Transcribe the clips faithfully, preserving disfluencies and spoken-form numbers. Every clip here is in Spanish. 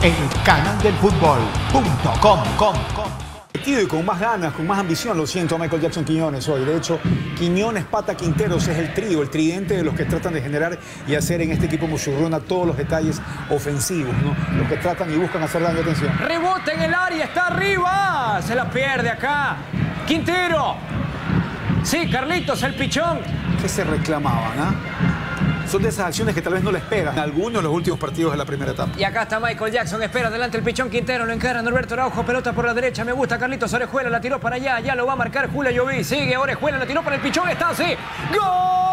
en canal del fútbol punto com. Y con más ganas, con más ambición, lo siento a Michael Jackson Quiñones hoy. De hecho, Quiñones, Pata, Quinteros es el trío, el tridente de los que tratan de generar y hacer en este equipo Muchurruna todos los detalles ofensivos, ¿no? Los que tratan y buscan hacer daño. Atención. Rebote en el área, está arriba. Se la pierde acá. Quintero. Sí, Carlitos, el pichón. ¿Qué se reclamaban, ah? Son de esas acciones que tal vez no les pegan. Algunos en los últimos partidos de la primera etapa. Y acá está Michael Jackson, espera adelante el pichón Quintero, lo encara Norberto Araujo, pelota por la derecha, me gusta Carlitos Orejuela, la tiró para allá, ya lo va a marcar Julio Lloví, sigue Orejuela, la tiró para el pichón, está así, ¡gol!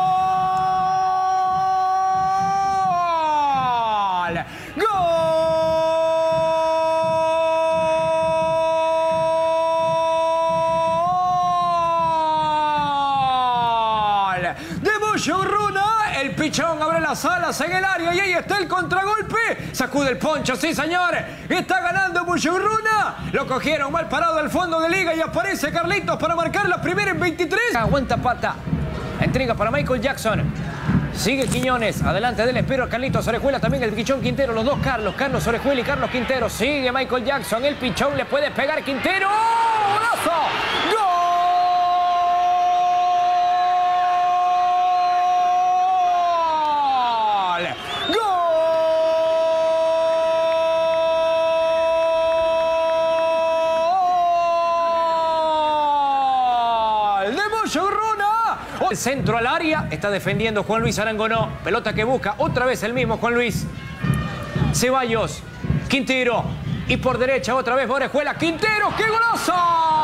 ¡Gol! De Muchurruna. El pichón abre las alas en el área y ahí está el contragolpe. Sacude el poncho, sí señores. Está ganando Muchurruna. Lo cogieron mal parado al fondo de liga y aparece Carlitos para marcar la primera en veintitrés. Aguanta Pata. Entrega para Michael Jackson. Sigue Quiñones. Adelante del espero Carlitos Orejuela. También el pichón Quintero. Los dos Carlos. Carlos Orejuela y Carlos Quintero. Sigue Michael Jackson. El pichón le puede pegar Quintero. ¡Golazo! ¡Gol! El centro al área, está defendiendo Juan Luis Arangonó. Pelota que busca, otra vez el mismo Juan Luis. Ceballos, Quintero. Y por derecha otra vez Orejuela. Quintero, ¡qué golazo!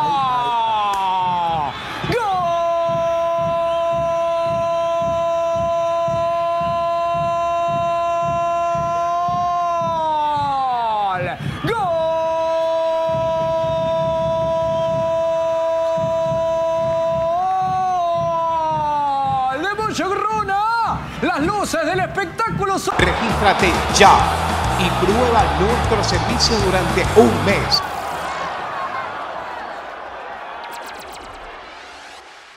¡Gol! ¡Gol! Muchurruna, las luces del espectáculo son... Regístrate ya y prueba nuestro servicio durante un mes.